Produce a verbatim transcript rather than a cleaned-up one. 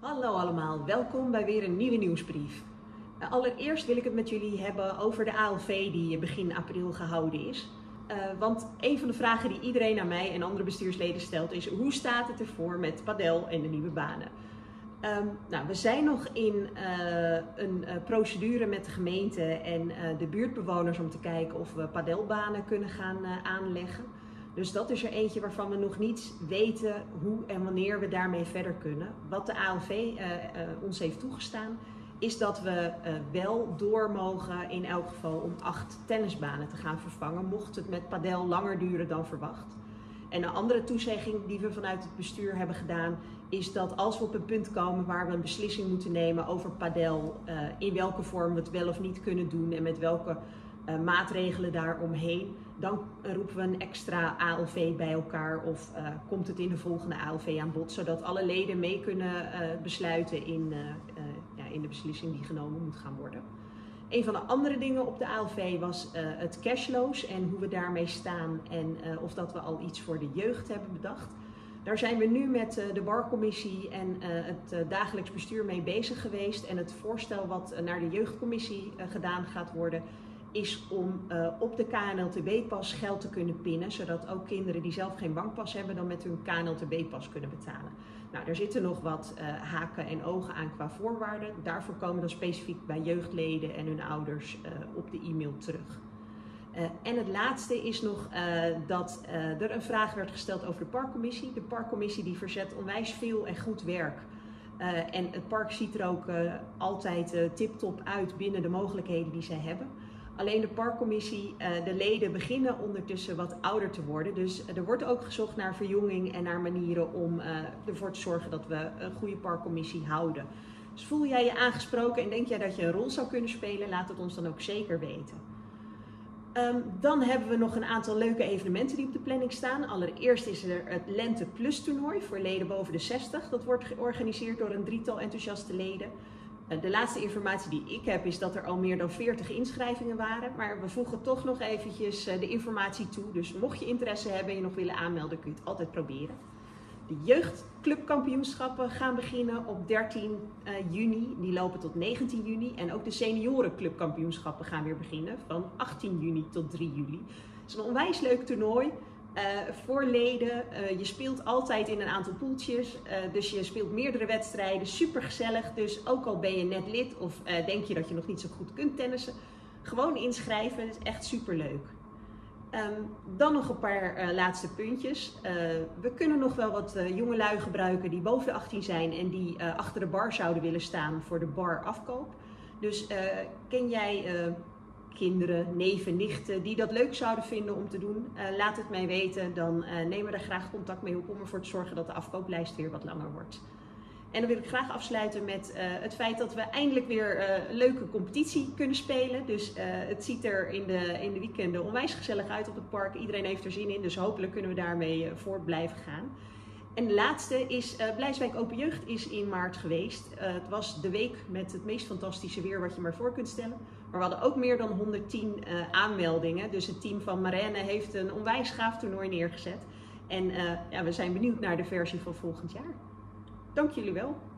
Hallo allemaal, welkom bij weer een nieuwe nieuwsbrief. Uh, allereerst wil ik het met jullie hebben over de A L V die begin april gehouden is. Uh, want een van de vragen die iedereen aan mij en andere bestuursleden stelt is: hoe staat het ervoor met padel en de nieuwe banen? Um, nou, we zijn nog in uh, een uh, procedure met de gemeente en uh, de buurtbewoners om te kijken of we padelbanen kunnen gaan uh, aanleggen. Dus dat is er eentje waarvan we nog niet weten hoe en wanneer we daarmee verder kunnen. Wat de A L V uh, uh, ons heeft toegestaan is dat we uh, wel door mogen in elk geval om acht tennisbanen te gaan vervangen, mocht het met padel langer duren dan verwacht. En een andere toezegging die we vanuit het bestuur hebben gedaan is dat als we op een punt komen waar we een beslissing moeten nemen over padel, uh, in welke vorm we het wel of niet kunnen doen en met welke uh, maatregelen daaromheen, dan roepen we een extra A L V bij elkaar of uh, komt het in de volgende A L V aan bod, zodat alle leden mee kunnen uh, besluiten in, uh, uh, ja, in de beslissing die genomen moet gaan worden. Een van de andere dingen op de A L V was uh, het cashloos en hoe we daarmee staan en uh, of dat we al iets voor de jeugd hebben bedacht. Daar zijn we nu met uh, de barcommissie en uh, het uh, dagelijks bestuur mee bezig geweest. En het voorstel wat uh, naar de jeugdcommissie uh, gedaan gaat worden is om uh, op de K N L T B-pas geld te kunnen pinnen, zodat ook kinderen die zelf geen bankpas hebben dan met hun K N L T B-pas kunnen betalen. Nou, daar zitten nog wat uh, haken en ogen aan qua voorwaarden. Daarvoor komen we dan specifiek bij jeugdleden en hun ouders uh, op de e-mail terug. Uh, en het laatste is nog uh, dat uh, er een vraag werd gesteld over de parkcommissie. De parkcommissie die verzet onwijs veel en goed werk. Uh, en het park ziet er ook uh, altijd uh, tip-top uit binnen de mogelijkheden die zij hebben. Alleen de parkcommissie, uh, de leden beginnen ondertussen wat ouder te worden. Dus uh, er wordt ook gezocht naar verjonging en naar manieren om uh, ervoor te zorgen dat we een goede parkcommissie houden. Dus voel jij je aangesproken en denk jij dat je een rol zou kunnen spelen? Laat het ons dan ook zeker weten. Um, dan hebben we nog een aantal leuke evenementen die op de planning staan. Allereerst is er het Lente Plus toernooi voor leden boven de zestig. Dat wordt georganiseerd door een drietal enthousiaste leden. De laatste informatie die ik heb is dat er al meer dan veertig inschrijvingen waren. Maar we voegen toch nog eventjes de informatie toe. Dus mocht je interesse hebben en je nog willen aanmelden, kun je het altijd proberen. De jeugdclubkampioenschappen gaan beginnen op dertien juni. Die lopen tot negentien juni. En ook de seniorenclubkampioenschappen gaan weer beginnen van achttien juni tot drie juli. Het is een onwijs leuk toernooi. Uh, voor leden, uh, je speelt altijd in een aantal poeltjes, uh, dus je speelt meerdere wedstrijden, super gezellig. Dus ook al ben je net lid of uh, denk je dat je nog niet zo goed kunt tennissen, gewoon inschrijven, dat is echt super leuk. Um, dan nog een paar uh, laatste puntjes. Uh, we kunnen nog wel wat uh, jongelui gebruiken die boven de achttien zijn en die uh, achter de bar zouden willen staan voor de barafkoop. Dus uh, ken jij... Uh, kinderen, neven, nichten die dat leuk zouden vinden om te doen, uh, laat het mij weten. Dan uh, nemen we daar graag contact mee op om ervoor te zorgen dat de afkooplijst weer wat langer wordt. En dan wil ik graag afsluiten met uh, het feit dat we eindelijk weer uh, een leuke competitie kunnen spelen. Dus uh, het ziet er in de, in de weekenden onwijs gezellig uit op het park. Iedereen heeft er zin in, dus hopelijk kunnen we daarmee uh, voort blijven gaan. En de laatste is, uh, Blijswijk Open Jeugd is in maart geweest. Uh, het was de week met het meest fantastische weer wat je maar voor kunt stellen. Maar we hadden ook meer dan honderdtien uh, aanmeldingen. Dus het team van Marenne heeft een onwijs gaaf toernooi neergezet. En uh, ja, we zijn benieuwd naar de versie van volgend jaar. Dank jullie wel.